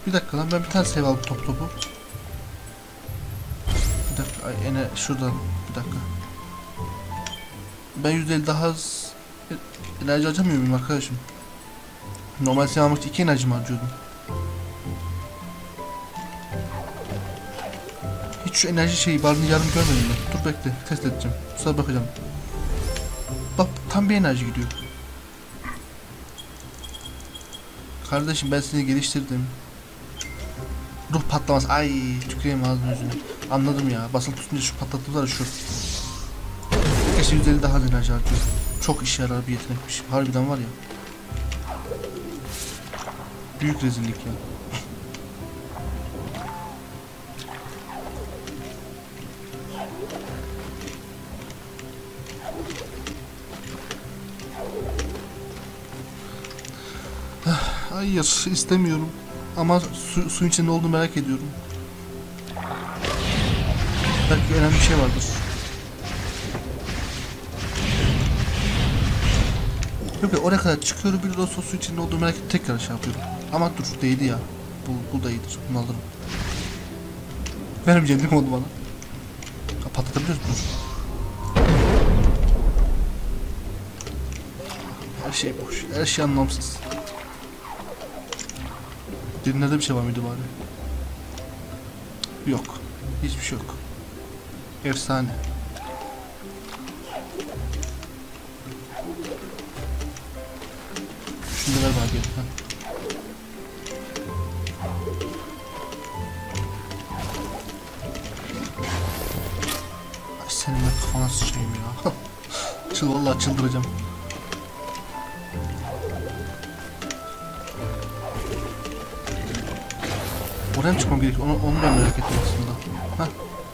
Bir dakika lan, ben bir tane save aldım topu. Bir dakika, ay şuradan bir dakika. Ben %50 daha az enerji harcamıyor muyum arkadaşım? Normal save almak için 2 enerji harcıyordum. Hiç şu enerji şeyi barını yarım görmedim ben. Dur bekle, test edeceğim. Sonra bakacağım. Bak tam bir enerji gidiyor. Kardeşim ben seni geliştirdim. Ruh patlaması. Ay tüküreyim ağzını yüzüne. Anladım ya. Basılı tutunca şu patlattılar şu. Keşke %50 daha enerji harcıyor. Çok işe yarar bir yetenekmiş. Harbiden var ya. Büyük rezillik ya. Hayır istemiyorum. Ama suyun içinde olduğunu merak ediyorum. Belki önemli bir şey vardır. Yok ya, oraya kadar çıkıyorum, bir de o su içinde olduğunu merak edip tekrar şey yapıyorum. Ama dur, değdi ya. Bu da iyidir. Bunu alırım. Vermeyeceğim değil mi onu bana? Ha, patlatabiliyoruz bunu. Her şey boş. Her şey anlamsız. Dinlerde bir şey var mıydı bari? Yok. Hiçbir şey yok. Efsane. Şunu da ver bana gel. Ay senin de kafana sıçayım ya. Vallahi çıldıracağım. Oraya mı çıkmam gerekiyor? Onu ben merak ettim aslında. Heh.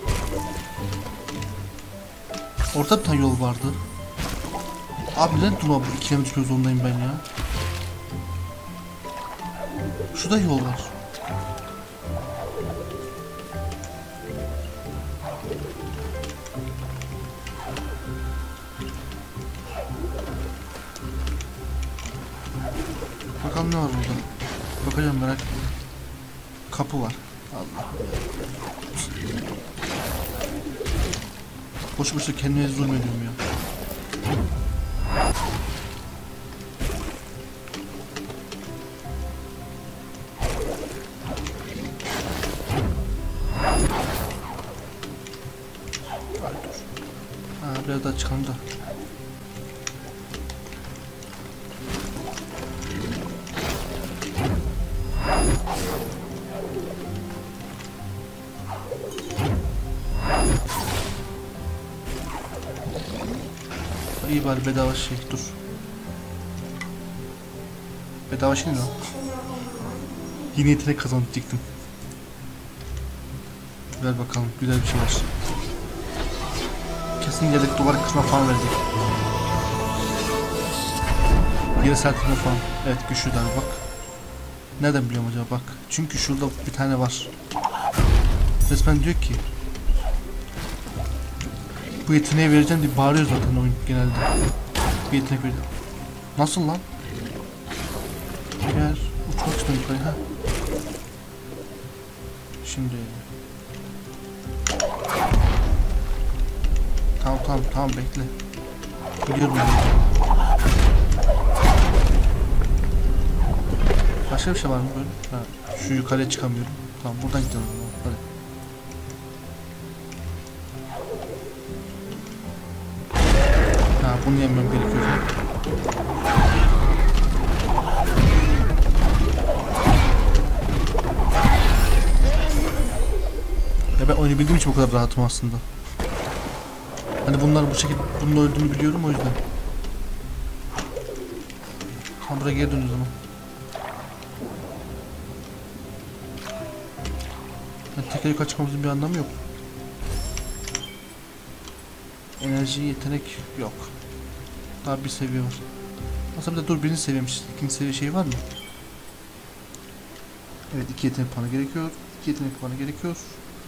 Orada bir tane yol vardı. Abi neden durma, bu 2 kilometre yolundayım ben ya. Şurada yol var. Bakalım ne var burada. Bakacağım, merak ettim. Kapı var. Allah. Boş boşuna kendime zulmediyorum ya. Ha, biraz daha çıkalım da. İyi bari bedava şey, dur. Bedava şey ne lan? Yeni yetenek kazandık. Ver bakalım, güzel bir şey var. Kesin yedek duvar kısmına falan verecek. Geri sertliğine falan. Evet, güçlü daha bak. Nereden biliyorum acaba, bak. Çünkü şurada bir tane var. Resmen diyor ki bu yeteneği vereceğim diye bağırıyor zaten oyun genelde. Bir yetenek vereceğim. Nasıl lan? Eğer uçmak istiyorum yukarı, ha. Şimdi tamam bekle. Biliyorum ben. Başka bir şey var mı böyle? Ha, şu yukarıya çıkamıyorum. Tamam, buradan gidelim. Hadi. Ha, bunu yemem gerekiyor. Ya ben oyunu bildiğim için bu kadar rahatım aslında. Hani bunlar bu şekilde, bunun öldüğünü biliyorum o yüzden. Tamam, buraya geri dön o zaman. Yani tekrar yukarı çıkmamızın bir anlamı yok. Enerji, yetenek yok. Daha bir seviye var. Aslında bir de dur, birinci seviyemiş. İkinci seviye şey var mı? Evet, 2 yetenek puanı gerekiyor. 2 yetenek puanı gerekiyor.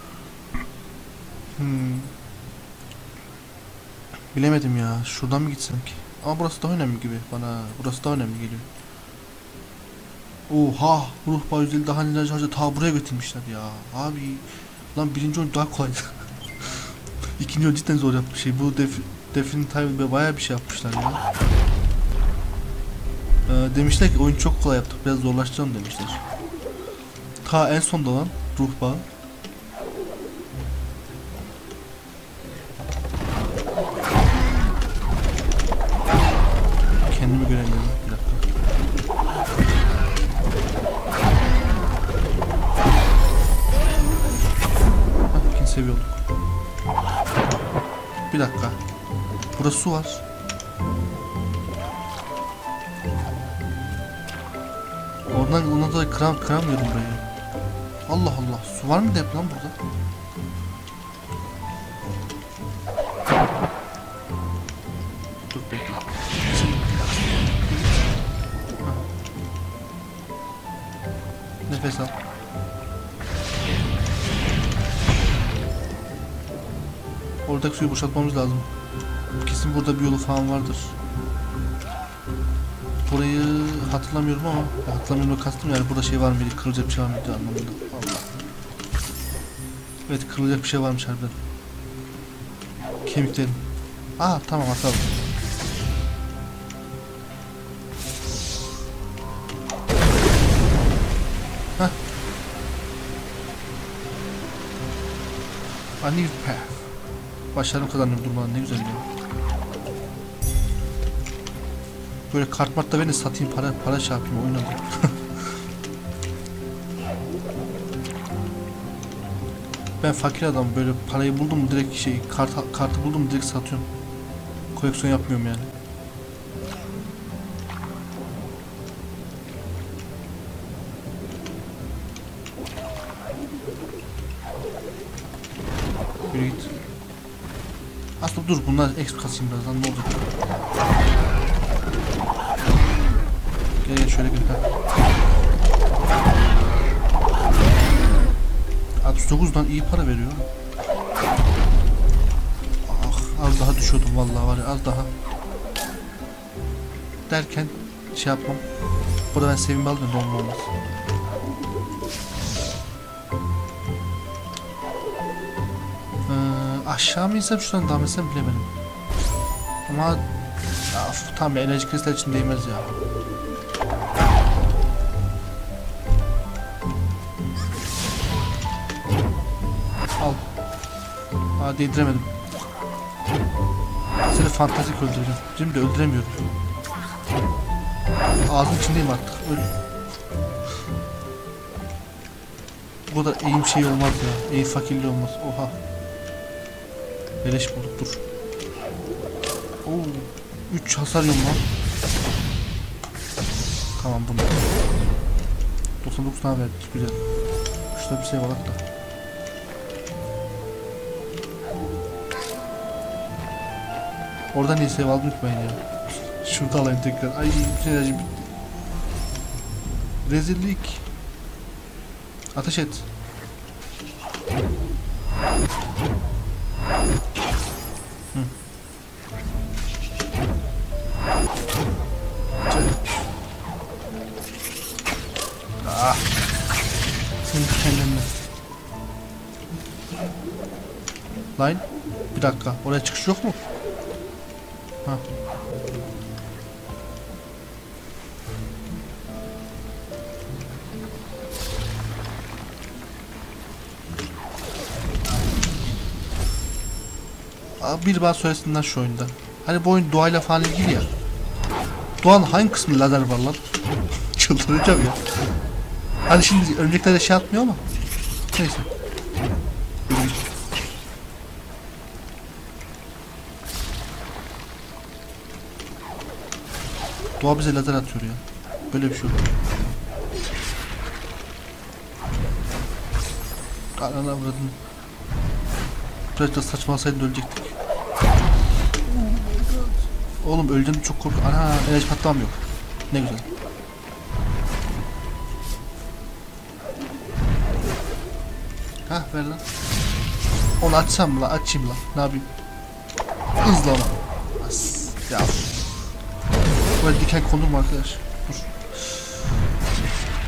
Bilemedim ya. Şuradan mı gitsem ki? Ama burası daha önemli gibi bana. Burası daha önemli geliyor. Oha, ruh bağı 150 daha neler harca ta buraya götürmüşler ya. Abi lan birinci oyun daha kolaydı. İkinci oyun cidden zor yapmış şey. Bu Definitive bayağı bir şey yapmışlar ya. Demişler ki oyun çok kolay yaptık, biraz zorlaştıralım demişler. Ta en sonda lan ruh bağı. Kendimi göremiyorum bir dakika. Hah, ikinci seviye olduk. Bir dakika. Burada su var. Ondan dolayı kıramıyorum burayı. Allah Allah, su var mı da hep lan burada? Dur bekle. Nefes al. Oradaki suyu boşaltmamız lazım. Kesin burada bir yolu falan vardır. Burayı hatırlamıyorum ama hatırlamıyorum kastım yani burada şey var mıydı, kırılacak bir şey var mıydı anlamında. Allah. Evet, kırılacak bir şey varmış harbiden. Kemiklerim. Aa tamam, atalım. Hah. A new path. Başarım kazandım durmadan, ne güzel ya. Böyle kartmartta beni satayım, para şey yapayım, oynadım. Ben fakir adamım, böyle parayı buldum mu direkt şey kartı buldum mu direkt satıyorum. Koleksiyon yapmıyorum yani. Yürü git. Aslında dur, bunlar exp kasayım birazdan, ne olacak? Gel şöyle gel. 69'dan iyi para veriyor. Ah, az daha düşüyordum vallahi, var ya, az daha. Derken şey yapmam. Burada ben sevimli aldım, donma olmaz. Aşağı mı insem şuradan devam etsem bilemedim. Ama tam enerji kristal için değmez ya. Al. Değdiremedim. Seni fantastik öldüreceğim. Şimdi öldüremiyorum. Ağzın içindeyim artık. Öl. Bu kadar eğim şey olmaz ya. Eğim fakirliği olmaz. Oha. Beleş bulduk, dur. Oo, 3 hasar yiyorum lan. Tamam, bunu. 99 tane verdik, güzel. Şurada bir şey var hatta. Oradan niye save aldım unutmayın ya. Şurada alayım tekrar. Ay, bütün enerjim bitti. Rezillik. Ateş et. Hı. Ah. Senin kendinle. Line. Bir dakika. Oraya çıkış yok mu? Ha. Bir bana söylesinler şu oyunda. Hani bu oyun doğayla falan ilgili ya. Doğanın hangi kısmı lazer var lan? Çıldıracağım ya. Hani şimdi örümceklerde şey atmıyor ama. Neyse. Doğa bize lazer atıyor ya. Böyle bir şey yok. Anana avradın. Biraz da saçmalasaydın ölecektik. Oğlum öleceğim, çok korkuyorum. Ana, enerji patlamam yok. Ne güzel. Hah, ver lan. Onu açsam mı lan? Açayım lan. Ne yapayım? Hızla ona. As. Ya. Böyle diken konur mu arkadaş? Dur.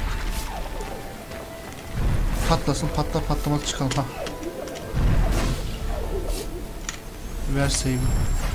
patlasın, patlamaz çıkalım ha. Ver save'i.